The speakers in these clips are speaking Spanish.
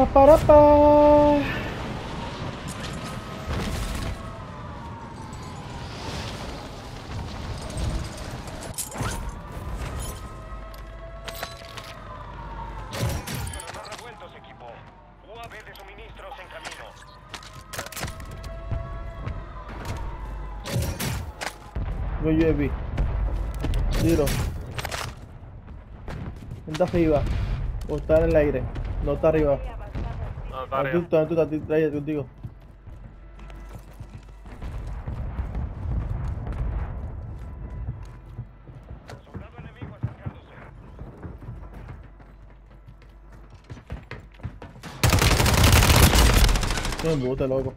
para pa. No UAV. Tiro. Está arriba. O está en el aire. No está arriba. No, está arriba. Tú estás contigo. Soldado enemigo acercándose. No me gusta, loco.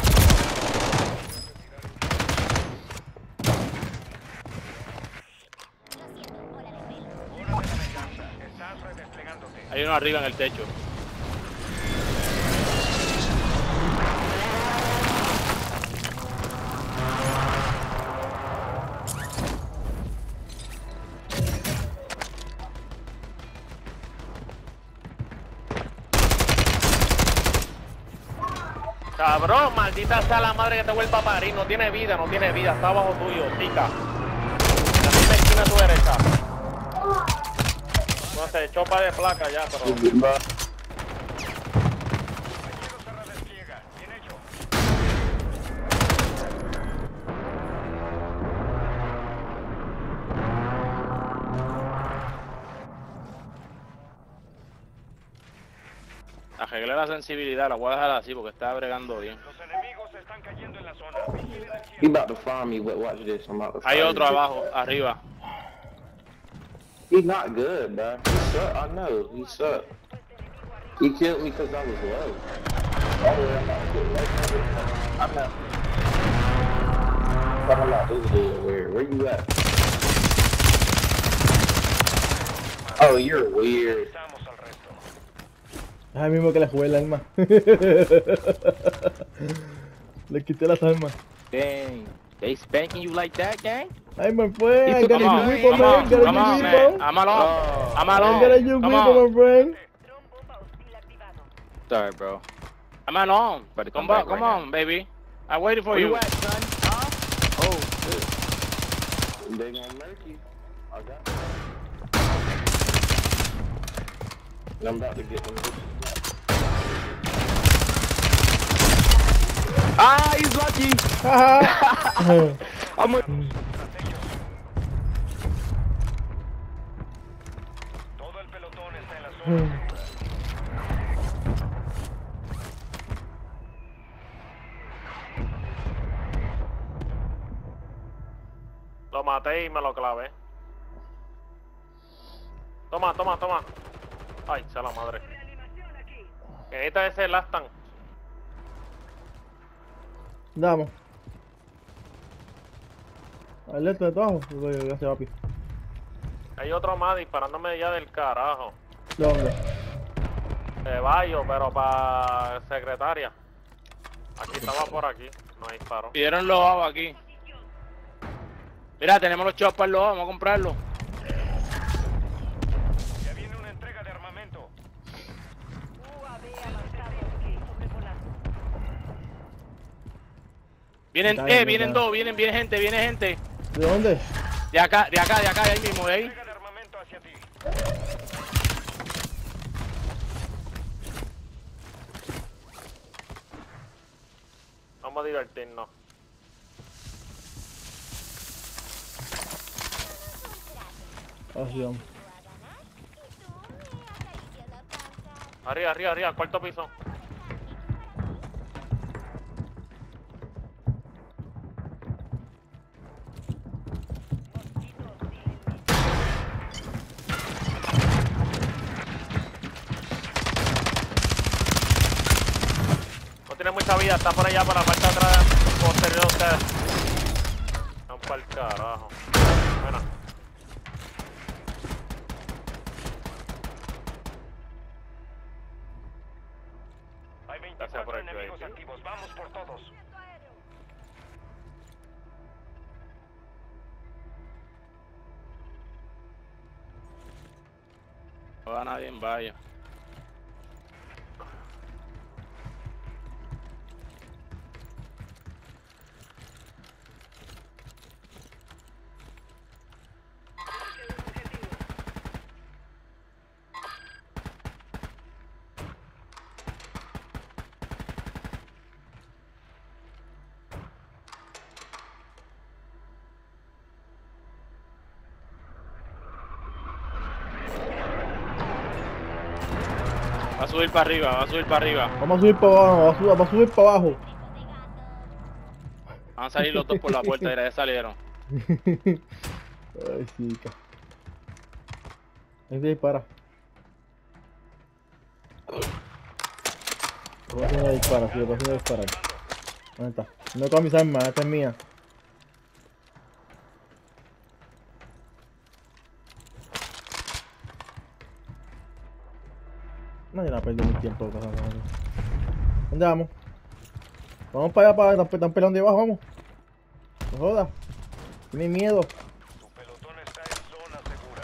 Hora de la venganza. Estás redesplegándote. Hay uno arriba en el techo. Cabrón, maldita sea la madre que te vuelva a parir. No tiene vida, no tiene vida. Está abajo tuyo, tica. En la misma esquina a tu derecha. No sé, chopa de placa ya, pero... Compañero se redespliega. Bien hecho. Arreglé la sensibilidad, la voy a dejar así porque está bregando bien. Los enemigos están cayendo en la zona. Vigilen el He cielo. about to find me, but watch this. I'm about to Hay find otro you. abajo, arriba. He's not good, bro. He suck. I know. He suck. He killed me because I was low. I'm not. I'm not this dude weird. Where you at? Oh, you're weird. Estamos al resto. Es el mismo que le jugué el alma. Le quité las almas. Dang. They spanking you like that, gang? Ay, me fue. I took got come a on, whip on, come man. on, Got a come on, whip man. on. I'm alone. I'm I alone. got a you Come whip on. on, my friend. Sorry, bro. I'm alone. Better Come come back, back come right on, baby. I'm waiting for Where you. you at, son? Huh? Oh, shit. They gonna murk you. I got you. And I'm about to get them. Ah, he's lucky. Haha. I'm with Todo el pelotón está en la zona. Lo maté y me lo clavé. Toma, toma, toma. Ay, sea la madre. En esta ese lastan. Vamos. Alerta de trabajo. Gracias, papi. Hay otro más disparándome ya del carajo. ¿Dónde? De Bayo, pero para secretaria. Aquí estaba por aquí. No disparó. Pidieron los ojos aquí. Mira, tenemos los choppers los ojos, vamos a comprarlos. Ya viene una entrega de armamento. Vienen, Está bien, vienen está. dos, viene gente, viene gente. ¿De dónde? De acá, de acá, de acá, de ahí mismo, de ahí. Entrega de armamento hacia ti. Vamos a divertirnos. Acción. Arriba, arriba, arriba, cuarto piso. No tiene mucha vida, está por allá, por la parte de atrás, posterior de ustedes. Están para el carajo. Bueno. Hay Gracias por 24 el enemigos crédito. activos. Vamos por todos. No va nadie en valla. subir para arriba, va a subir para arriba. Vamos a subir para abajo, vamos a subir para abajo. Van a salir los dos por la puerta, mira, ya salieron. Ay, chica. Ahí se dispara. Voy a hacer una dispara, sí, voy a hacer una dispara. ¿Dónde está? No todas mis armas, esta es mía. Nadie la perdió mi tiempo. ¿Dónde vamos? Vamos para allá, están peleando debajo, vamos. No jodas. Tienen miedo. Tu pelotón está en zona segura.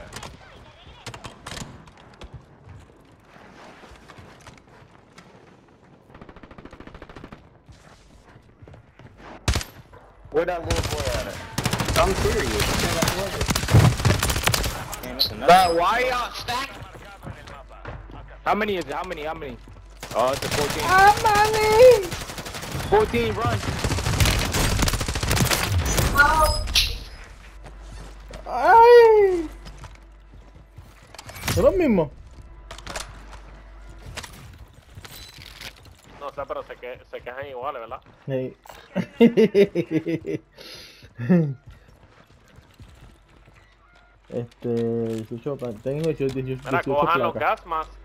Where that little boy at? I'm serious. Why y'all stack? How many is it? How many? Oh, it's a 14. ¡Ah, mami! 14, run. ¡Ay! ¿Son los mismos? No sé, pero se quejan iguales, ¿verdad? Sí. Tengo 18 Mira, cojan los placas. gas más.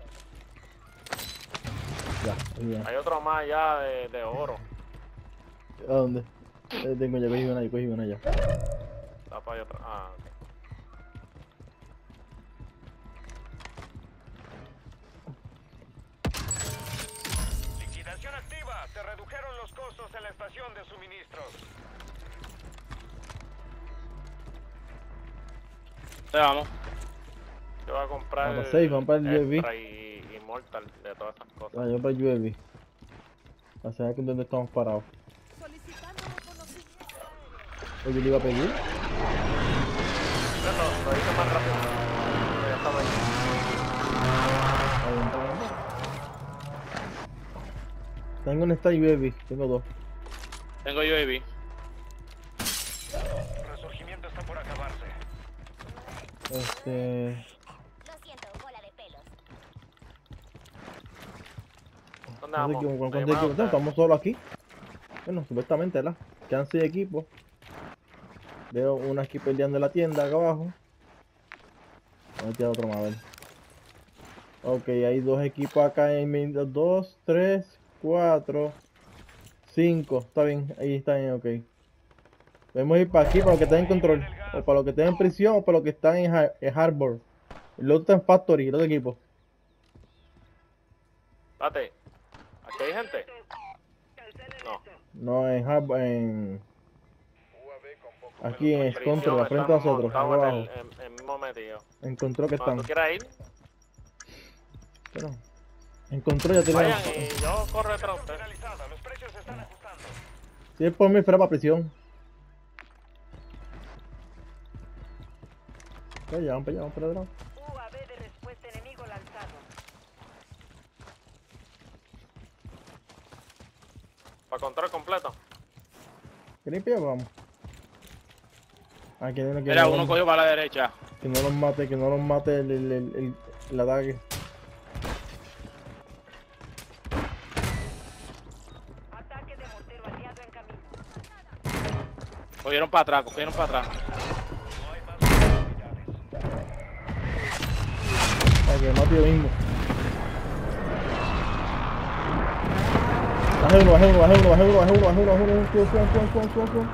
Ya, ahí ya. Hay otro más allá de oro. ¿A dónde? Tengo ya, cogí una ya. Está para allá atrás. Ah, ok. Liquidación activa. Se redujeron los costos en la estación de suministros. ¿Dónde vamos? Yo voy a comprar Vamos a safe, vamos para el UAV. extra y Mortal de todas esas cosas. Ah, yo para el UAV. A saber que dónde estamos parados. Oye, le iba a pedir. Lo hice más rápido. Ya estaba ahí. Ahí entramos. Tengo un Star UAV, tengo dos. Tengo UAV. Resurgimiento está por acabarse. Lo siento, bola de pelos. ¿Dónde No sé vamos? cuántos ¿Me equipos llaman tenemos, estamos solo aquí. Bueno, supuestamente, ¿verdad? Quedan 6 equipos. Veo uno aquí peleando en la tienda acá abajo. Voy a tirar otro más, a ver. Ok, hay 2 equipos acá en 2, 3, 4, 5. Está bien, ahí está bien, ok. Podemos ir para aquí, para los que están en control. O para los que están en prisión, o para los que están en Harbor. El otro está en Factory, el otro equipo. Date. ¿Aquí hay gente? No. No, en Harbor, aquí en Prisión, Control, al frente de estamos- nosotros, acá estamos abajo. en el mismo metido. Encontró que Cuando están. tú quieras ir, Pero, encontró ya tenemos. vayan y yo corro detrás de ustedes. Finalizada. Los precios se están ajustando. Si es por mí, fuera para prisión. Vamos para allá, vamos para atrás. UAV de respuesta enemigo lanzado. Para control completo. ¿Queréis para allá? Vamos. Ah, que no, Mira, uno cogió para la derecha. que no los mate, el ataque. Ataque de mortero aliado en camino. Cogieron para atrás, cogieron para atrás. Para que mate yo mismo. Baje uno. Suban.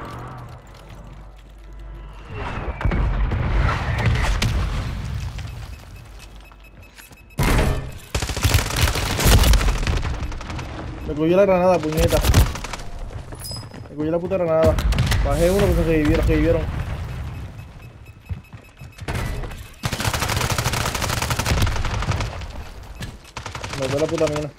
Me cogió la granada, puñeta. Me cogió la puta granada. Bajé uno porque se revivieron. Me dio la puta mina.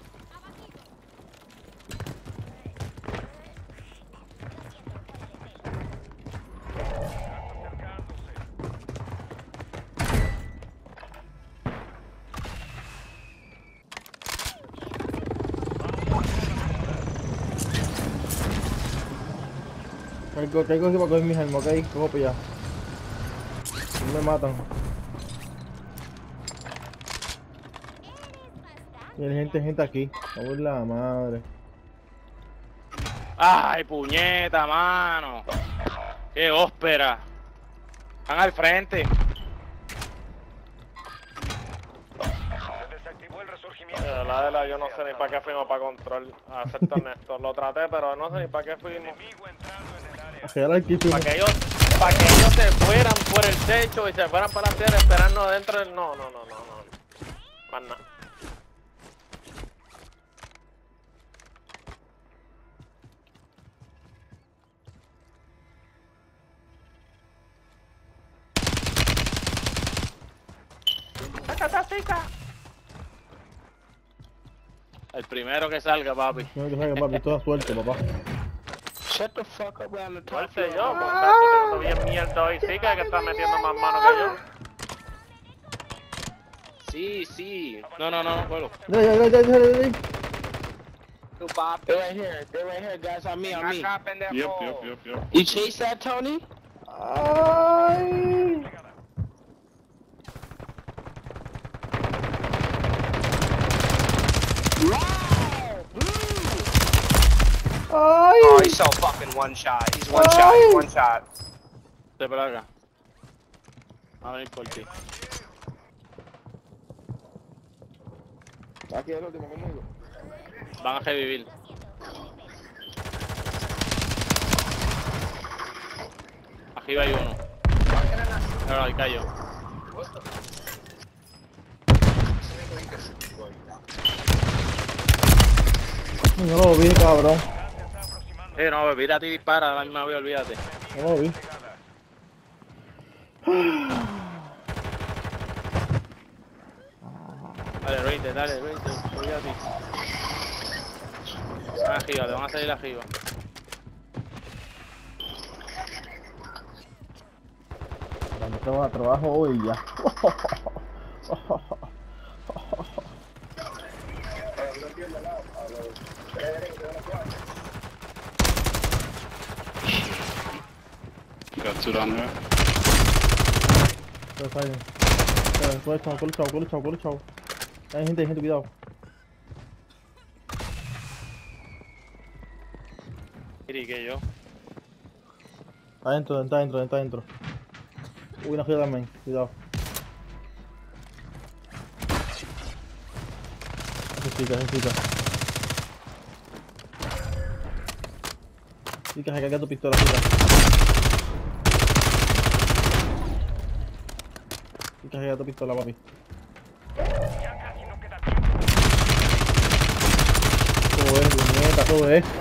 Caigo aquí para coger mis armas, ok, cojo para allá. No me matan. Y hay gente aquí. Vamos la madre. Ay, puñeta, mano. Qué óspera. Están al frente. Se desactivó el resurgimiento. Yo no sé ni para qué fuimos para control. Acepto Néstor. Lo traté, pero no sé ni para qué fuimos. Enemigo entrando en el área. A llegar aquí fuimos. Para que ellos se fueran por el techo y se fueran para la tierra esperando adentro del... No. Más nada. El primero que salga, papi. No te salga, papi, toda suerte, papá. Shut the fuck up around the top. Suerte yo, porque estoy teniendo bien mierda hoy. Sí que está metiendo más mano que yo. Sí. No, juego. Dale. They're right here, guys. On me. Yep. You chase that, Tony? Ay. Ay. Oh, he's so fucking one shot. He's one shot. He's one shot. De plaga. A venir por ti. Aquí el último conmigo. Van a revivir. Arriba hay uno. No, ahí cayó. No lo vi, cabrón. No, mira, ti dispara, la misma vez, olvídate. No lo vi. Dale, olvídate, olvídate. Van arriba, te van a salir arriba. Cuando trabajo hoy ya. Got two down there. Coge chavo. Hay gente, cuidado. Que yo. Está adentro. Uy, una gira también, cuidado. Necesita. Sí, que saca tu pistola, chica. Sí, que saca tu pistola, papi. Todo es,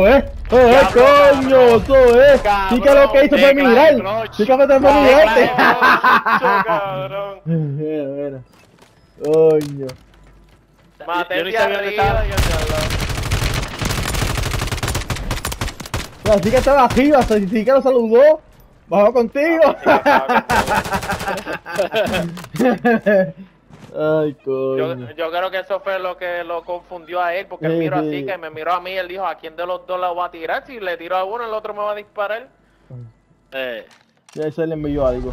coño, todo es. Chica, lo que hizo fue mirar. Chica, me fue mirarte. Cabrón. Mira. Coño. Mate arriba. La chica estaba arriba, si chica lo saludó. Bajó contigo. Ay, coño. Yo creo que eso fue lo que lo confundió a él, porque él miró así, que me miró a mí y él dijo, ¿a quién de los dos la voy a tirar? Si le tiro a uno, el otro me va a disparar. Ya se le envió algo.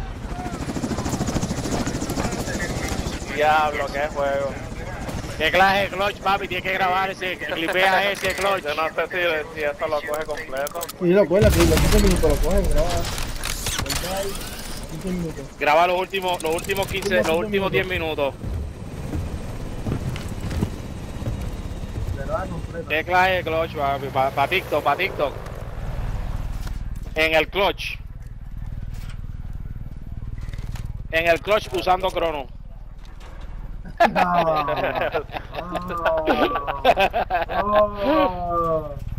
Diablo, qué juego. ¿Qué clase de clutch, papi? Tienes que grabar ese, clipea ese clutch. Yo no sé si eso lo coge completo. Sí, lo cuela, que los 15 minutos lo coge, graba. 15 minutos. Graba los últimos 10 minutos. ¿Qué clase de clutch, papi? Pa TikTok. En el clutch. Usando crono. No.